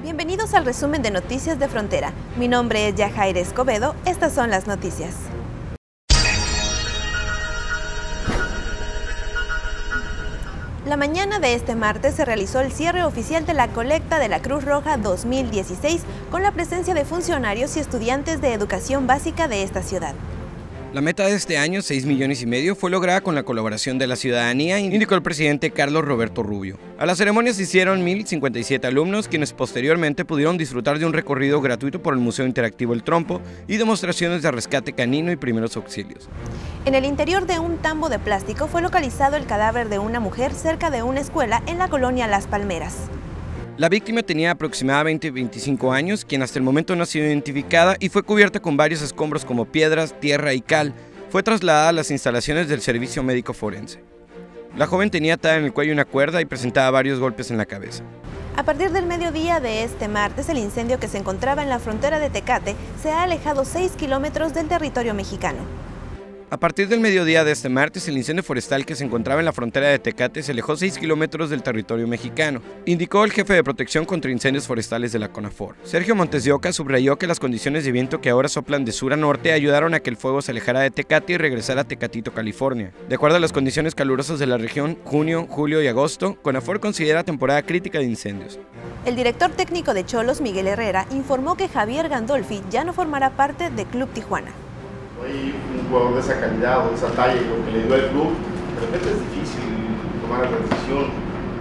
Bienvenidos al resumen de Noticias de Frontera. Mi nombre es Yajaira Escobedo. Estas son las noticias. La mañana de este martes se realizó el cierre oficial de la colecta de la Cruz Roja 2016 con la presencia de funcionarios y estudiantes de educación básica de esta ciudad. La meta de este año, 6,5 millones, fue lograda con la colaboración de la ciudadanía, indicó el presidente Carlos Roberto Rubio. A la ceremonia asistieron 1,057 alumnos, quienes posteriormente pudieron disfrutar de un recorrido gratuito por el Museo Interactivo El Trompo y demostraciones de rescate canino y primeros auxilios. En el interior de un tambo de plástico fue localizado el cadáver de una mujer cerca de una escuela en la colonia Las Palmeras. La víctima tenía aproximadamente 25 años, quien hasta el momento no ha sido identificada y fue cubierta con varios escombros como piedras, tierra y cal. Fue trasladada a las instalaciones del servicio médico forense. La joven tenía atada en el cuello una cuerda y presentaba varios golpes en la cabeza. A partir del mediodía de este martes, el incendio que se encontraba en la frontera de Tecate se ha alejado 6 kilómetros del territorio mexicano. A partir del mediodía de este martes, el incendio forestal que se encontraba en la frontera de Tecate se alejó 6 kilómetros del territorio mexicano, indicó el jefe de protección contra incendios forestales de la CONAFOR. Sergio Montes de Oca subrayó que las condiciones de viento que ahora soplan de sur a norte ayudaron a que el fuego se alejara de Tecate y regresara a Tecatito, California. De acuerdo a las condiciones calurosas de la región, junio, julio y agosto, CONAFOR considera temporada crítica de incendios. El director técnico de Xolos, Miguel Herrera, informó que Javier Gandolfi ya no formará parte de Club Tijuana. Hay un jugador de esa calidad o de esa talla, lo que le dio al club, de repente es difícil tomar la decisión.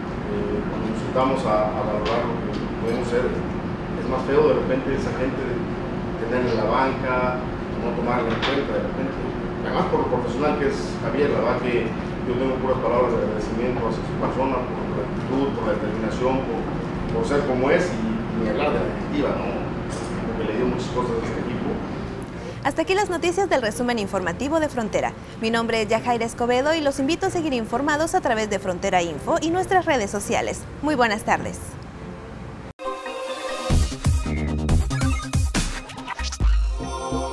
Cuando nos sentamos a valorar lo que podemos ser, es más feo de repente esa gente tener en la banca, no tomarla en cuenta de repente. Además por lo profesional que es Javier, la verdad que yo tengo puras palabras de agradecimiento hacia su persona, por la actitud, por la determinación, por ser como es y ni hablar de la directiva, ¿no? Porque le dio muchas cosas a este equipo. Hasta aquí las noticias del resumen informativo de Frontera. Mi nombre es Yajaira Escobedo y los invito a seguir informados a través de Frontera Info y nuestras redes sociales. Muy buenas tardes.